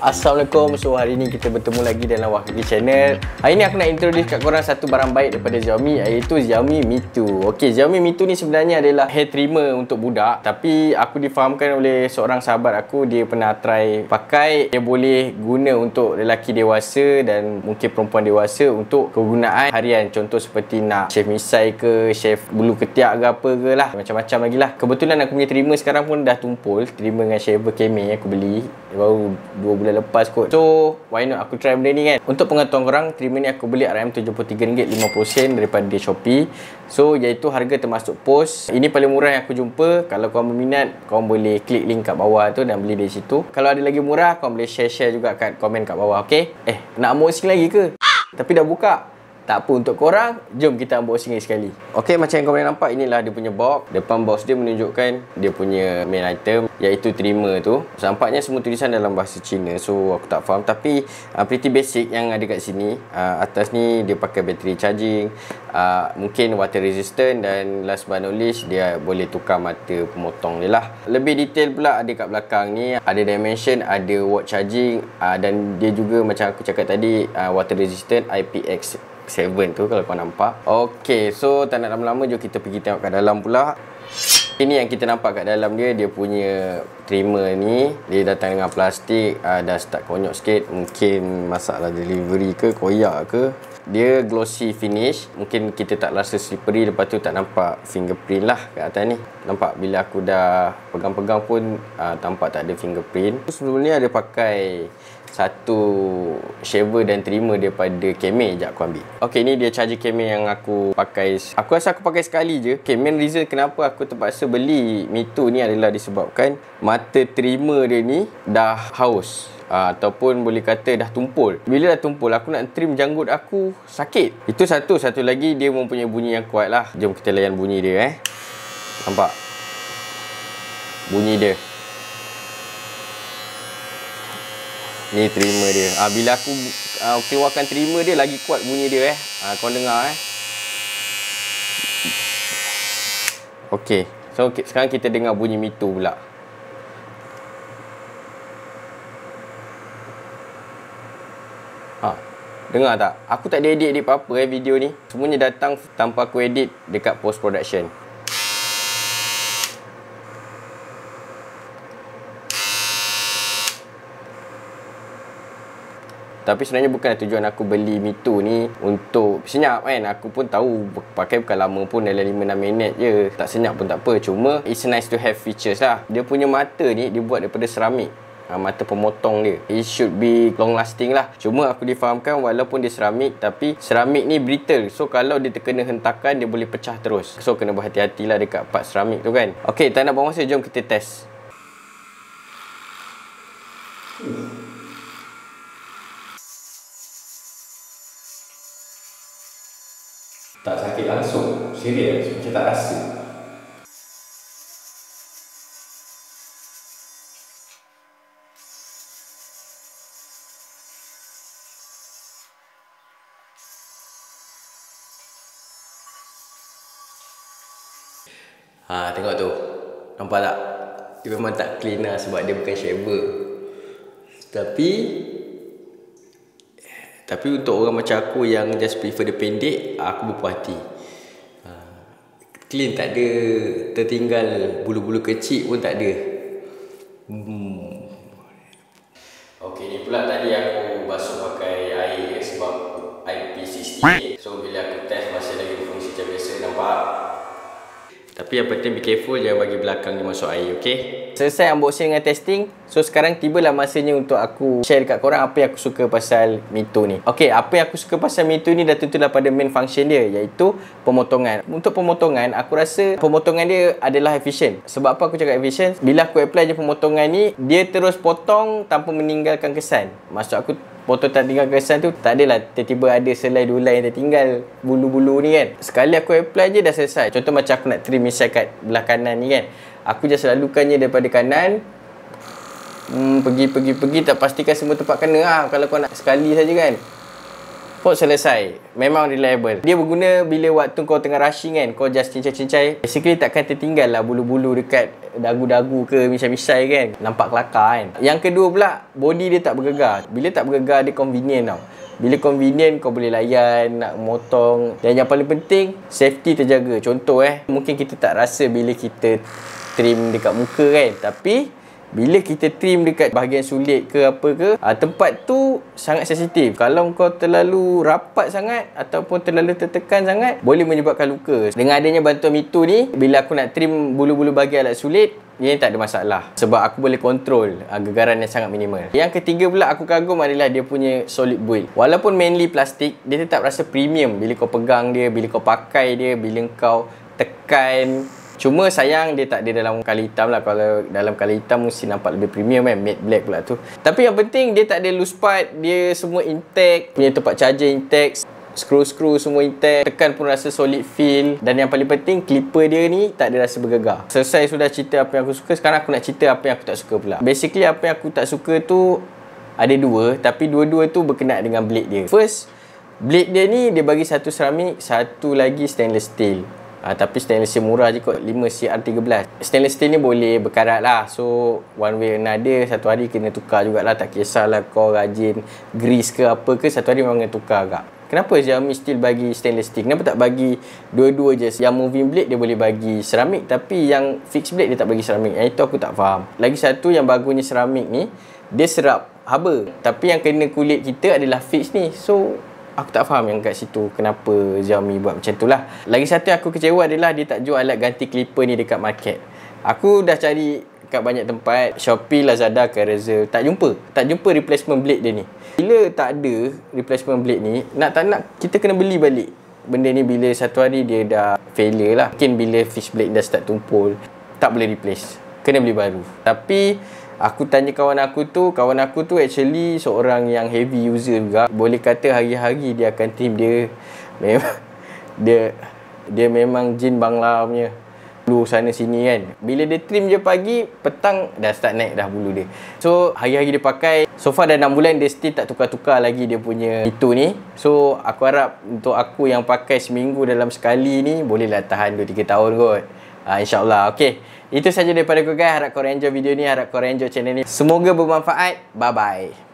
Assalamualaikum. So hari ni kita bertemu lagi dalam Wah Kaki Channel. Hari ni aku nak introduce kat korang satu barang baik daripada Xiaomi, iaitu Xiaomi Mi 2. Okey, Xiaomi Mi 2 ni sebenarnya adalah hair trimmer untuk budak, tapi aku difahamkan oleh seorang sahabat aku, dia pernah try pakai. Dia boleh guna untuk lelaki dewasa dan mungkin perempuan dewasa untuk kegunaan harian. Contoh seperti nak shave misai ke, shave bulu ketiak ke apa ke lah, macam-macam lagi lah. Kebetulan aku punya trimmer sekarang pun dah tumpul. Trimmer dengan shaver Keme aku beli baru 2 bulan lepas kot. So why not aku try benda ni kan. Untuk pengetahuan korang, trimmer ni aku beli RM73.50 daripada Shopee. So iaitu harga termasuk pos. Ini paling murah yang aku jumpa. Kalau korang berminat, korang boleh klik link kat bawah tu dan beli dari situ. Kalau ada lagi murah, korang boleh share juga kat komen kat bawah. Okay, nak unboxing lagi ke? Tapi dah buka. Tak apa untuk korang, jom kita unboxing lagi sekali. Okey, macam yang korang nampak, inilah dia punya box. Depan box dia menunjukkan dia punya main item, iaitu trimmer tu. Nampaknya semua tulisan dalam bahasa Cina, so aku tak faham. Tapi pretty basic yang ada kat sini. Atas ni dia pakai bateri charging, mungkin water resistant, dan last but not least dia boleh tukar mata pemotong dia lah. Lebih detail pula ada kat belakang ni, ada dimension, ada watt charging, dan dia juga macam aku cakap tadi, water resistant IPX7 tu kalau kau nampak. Okey, so tak nak lama-lama, jom kita pergi tengok kat dalam pula. Ini yang kita nampak kat dalam dia, dia punya trimmer ni. Dia datang dengan plastik, dah start konyok sikit. Mungkin masalah delivery ke, koyak ke. Dia glossy finish. Mungkin kita tak rasa slippery, lepas tu tak nampak fingerprint lah kat atas ni. Nampak bila aku dah pegang-pegang pun tampak tak ada fingerprint. Sebelum ni ada pakai satu shaver dan trimmer daripada Keme. Sekejap aku ambil. Ok, ni dia charger Keme yang aku pakai. Aku rasa aku pakai sekali je. Ok, main reason kenapa aku terpaksa beli Mi 2 ni adalah disebabkan mata trimmer dia ni dah haus, ataupun boleh kata dah tumpul. Bila dah tumpul, aku nak trim janggut aku sakit. Itu satu. Satu lagi, dia mempunyai bunyi yang kuat lah. Jom kita layan bunyi dia. Nampak bunyi dia. Ni trimmer dia. Bila aku keluarkan trimmer dia, lagi kuat bunyi dia. Kau dengar Okey. So sekarang kita dengar bunyi Mi 2 pula. Dengar tak? Aku tak ada edit apa-apa video ni. Semuanya datang tanpa aku edit dekat post production. Tapi sebenarnya bukan tujuan aku beli Mi 2 ni untuk senyap kan. Aku pun tahu pakai bukan lama pun, dalam 5-6 minit je. Tak senyap pun tak apa. Cuma it's nice to have features lah. Dia punya mata ni dia buat daripada seramik. Mata pemotong dia, it should be long lasting lah. Cuma aku difahamkan walaupun dia seramik, tapi seramik ni brittle. So kalau dia terkena hentakan, dia boleh pecah terus. So kena berhati-hatilah dekat part seramik tu kan. Ok, tak nak buang masa, jom kita test. Tak sakit langsung. Serius, macam tak rasa. Tengok tu. Nampak tak? Dia memang tak clean lah sebab dia bukan shaver. Tapi untuk orang macam aku yang just prefer dia pendek, aku berpuas hati. Clean, tak ada tertinggal bulu-bulu kecil pun tak ada. Okey, ni pula tadi aku basuh pakai air sebab IP68. So bila aku test masih lagi berfungsi macam biasa, nampak. Tapi yang penting be careful, jangan bagi belakang dia masuk air, okey? Selesai unboxing dengan testing. So sekarang tibalah masanya untuk aku share dekat korang apa yang aku suka pasal Mi 2 ni. Okey, apa yang aku suka pasal Mi 2 ni dah tentulah pada main function dia, iaitu pemotongan. Untuk pemotongan, aku rasa pemotongan dia adalah efisien. Sebab apa aku cakap efisien? Bila aku apply je pemotongan ni, dia terus potong tanpa meninggalkan kesan. Maksud aku, potong tak tinggal kesan tu, tak adalah tiba-tiba ada selai 2 helai yang tertinggal bulu-bulu ni kan. Sekali aku apply je dah selesai. Contoh macam aku nak trim misai kat belah kanan ni kan, aku just lalukannya daripada kanan, pergi tak pastikan semua tempat kena lah. Kalau kau nak sekali saja kan, Pot selesai. Memang reliable. Dia berguna bila waktu kau tengah rushing kan, kau just cincai-cincai, basically takkan tertinggal lah bulu-bulu dekat dagu-dagu ke misai-misai kan. Nampak kelakar kan. Yang kedua pula, body dia tak bergegar. Bila tak bergegar, dia convenient tau. Bila convenient, kau boleh layan, nak motong. Dan yang paling penting, safety terjaga. Contoh mungkin kita tak rasa bila kita trim dekat muka kan, tapi bila kita trim dekat bahagian sulit ke apa ke, tempat tu sangat sensitif. Kalau kau terlalu rapat sangat ataupun terlalu tertekan sangat, boleh menyebabkan luka. Dengan adanya bantuan Mitu ni, bila aku nak trim bulu-bulu bahagian alat sulit, dia tak ada masalah. Sebab aku boleh kontrol gegaran yang sangat minimal. Yang ketiga pula aku kagum adalah dia punya solid build. Walaupun mainly plastik, dia tetap rasa premium bila kau pegang dia, bila kau pakai dia, bila kau tekan. Cuma sayang dia tak ada dalam color hitam lah. Kalau dalam color hitam mesti nampak lebih premium kan, matte black pula tu. Tapi yang penting dia tak ada loose part, dia semua intact, punya tempat charger intact, skru-skru semua intact, tekan pun rasa solid feel. Dan yang paling penting, clipper dia ni tak ada rasa bergegar. Selesai sudah cerita apa yang aku suka, sekarang aku nak cerita apa yang aku tak suka pula. Basically apa yang aku tak suka tu ada dua, tapi dua-dua tu berkenaan dengan blade dia. First, blade dia ni dia bagi satu ceramik, satu lagi stainless steel. Tapi stainless steel murah je kot, 5CR13. Stainless steel ni boleh berkarat lah. So one way another, satu hari kena tukar jugalah. Tak kisahlah kau rajin grease ke apa ke, satu hari memang kena tukar agak. Kenapa Xiaomi still bagi stainless steel? Kenapa tak bagi dua-dua je? Yang moving blade dia boleh bagi ceramik, tapi yang fixed blade dia tak bagi ceramik. Yang itu aku tak faham. Lagi satu yang bagusnya ceramik ni, dia serap haba. Tapi yang kena kulit kita adalah fixed ni. So aku tak faham yang kat situ kenapa Xiaomi buat macam tu lah. Lagi satu yang aku kecewa adalah dia tak jual alat ganti clipper ni dekat market. Aku dah cari kat banyak tempat, Shopee, Lazada, Carousell, tak jumpa replacement blade dia ni. Bila tak ada replacement blade ni, nak tak nak kita kena beli balik benda ni. Bila satu hari dia dah failure lah, mungkin bila fish blade dah start tumpul, tak boleh replace, kena beli baru. Tapi aku tanya kawan aku tu actually seorang yang heavy user juga. Boleh kata hari-hari dia akan trim dia. Memang dia memang jin bangla punya. Bulu sana sini kan. Bila dia trim je pagi, petang dah start naik dah bulu dia. So hari-hari dia pakai. So far dah 6 bulan dia still tak tukar-tukar lagi dia punya itu ni. So aku harap untuk aku yang pakai seminggu dalam sekali ni, bolehlah tahan 2-3 tahun kot. InsyaAllah. Okay, itu saja daripada aku guys. Harap korang enjoy video ni, harap korang enjoy channel ni. Semoga bermanfaat. Bye bye.